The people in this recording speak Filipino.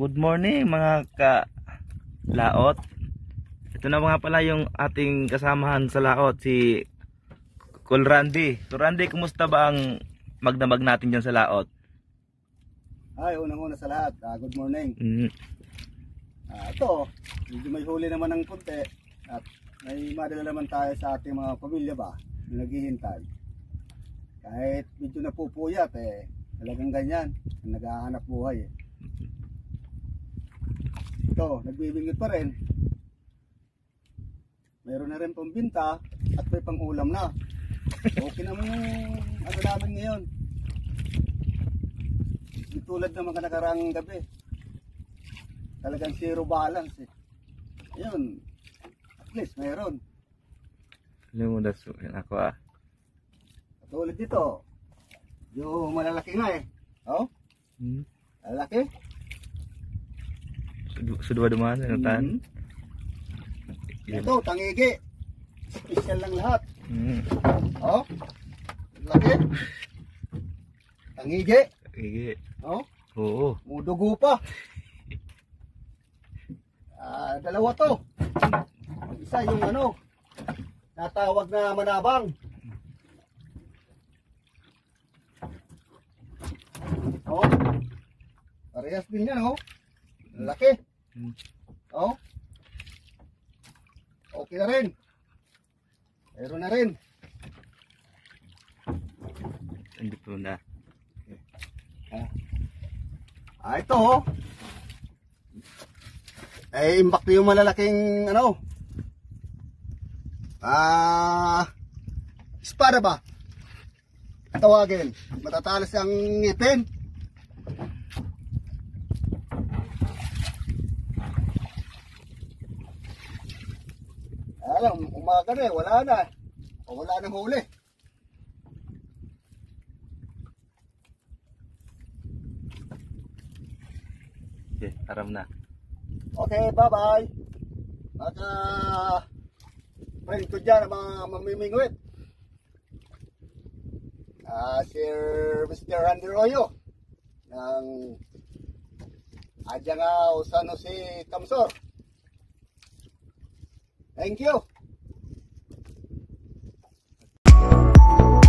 Good morning mga ka-laot. Ito na mga pala yung ating kasamahan sa laot, si Kul Randy. Kul Randy, kumusta ba ang magdamag natin dyan sa laot? Ay, unang-una sa lahat, good morning. Mm. Ito, medyo may huli naman ng konti at may madala naman tayo sa ating mga pamilya ba na naghihintay. Kahit medyo napupuyat talagang ganyan, naghahanap buhay Ito, nagbibingit pa rin. Mayroon na rin pambinta at may pang-ulam na. Okay naman yung ano namin ngayon. Tulad ng mga nakarang gabi. Talagang zero balance Ayun, at least mayroon. Alam mo na ako Tulad dito, yung malalaki nga Oh? Malalaki? Sudwa dumaan na tan. Ito, tangigi. Special lang lahat. Oh? Laki. Tangigi. Tangigi. Oh? Oo. Mudugo pa. Dalawa to. Isa yung natawag na manabang. Oh? Parehas din yan, Laki. Oh? Okay na rin. Meron na rin. Andito na. Ito imbak na yung malalaking espada ba? Tawagin. Matatalas ang ngipin. Alam, umaga na wala na. Wala nang huli. Okay, aram na. Okay, bye-bye. Mga friend ko dyan, mga mamimingwit. Sir Mr. Randy Royo ng Adjangao San Jose Camsor. Thank you.